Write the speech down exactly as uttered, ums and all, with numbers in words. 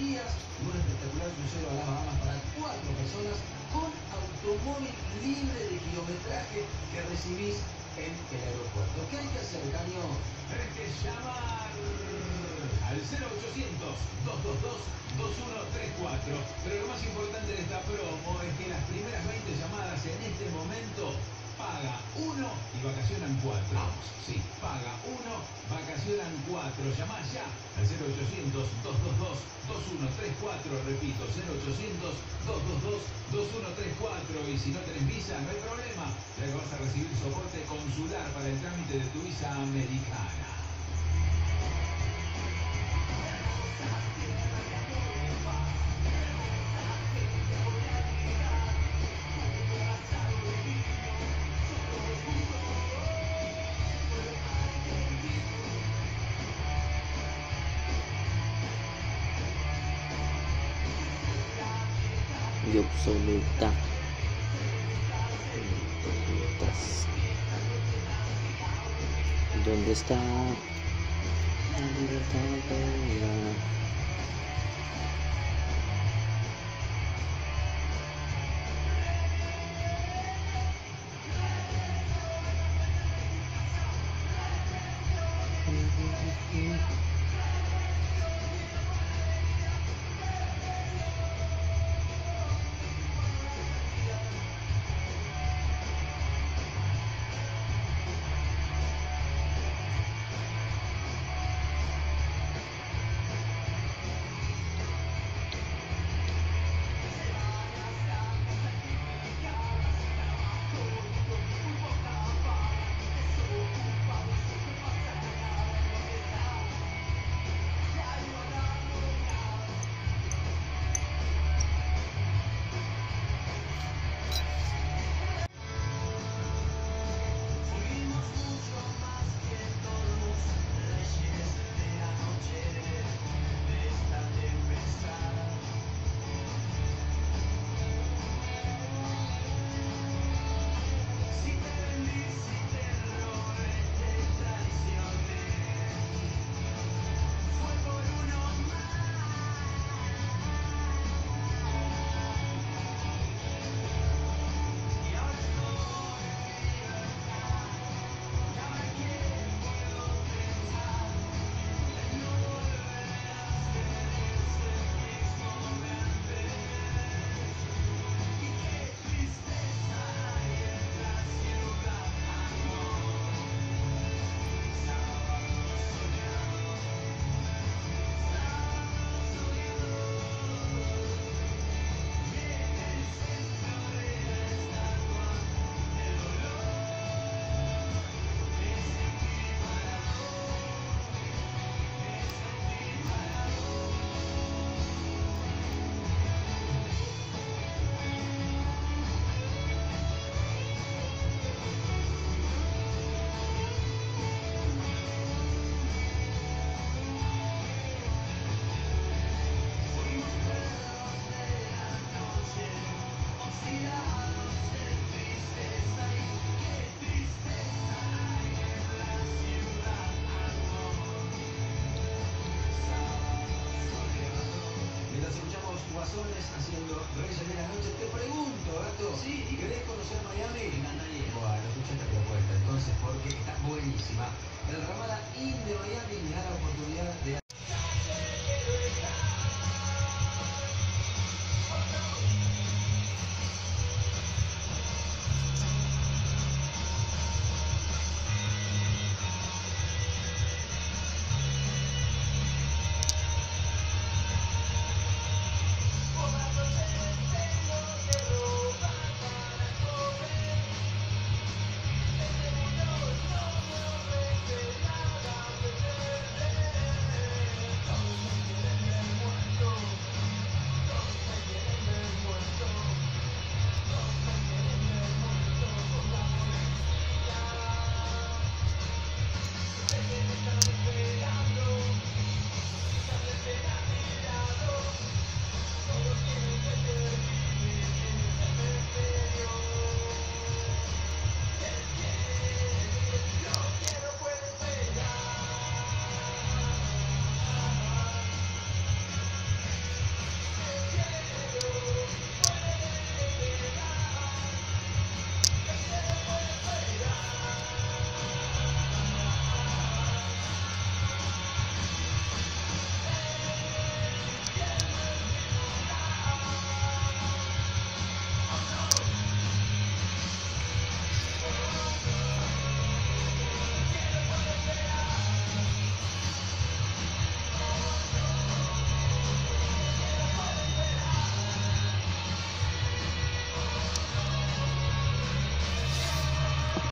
días y un espectacular crucero a las Bahamas para cuatro personas con automóvil libre de kilometraje que recibís en el aeropuerto. ¿Qué hay que hacer, Caño? Tenés que llamar al cero ochocientos, dos dos dos, dos uno tres cuatro. Pero lo más importante de esta promo es que las primeras veinte llamadas en este momento paga uno y vacacionan cuatro. Vamos, sí, paga uno, vacacionan cuatro. Llamá ya al cero ochocientos, dos dos dos, dos uno tres cuatro. Repito, cero ochocientos, dos dos dos, dos uno tres cuatro. Y si no tenés visa, no hay problema, ya que vas a recibir soporte consular para el trámite de tu visa americana. Y absoluta. Absolutas. ¿Dónde está la libertad? Haciendo Reyes de la Noche, te pregunto, Gato, ¿sí? ¿Querés conocer Miami? Me encantaría. Bueno, escuchaste la propuesta entonces, porque está buenísima. El Ramada Inn de Miami me da la oportunidad de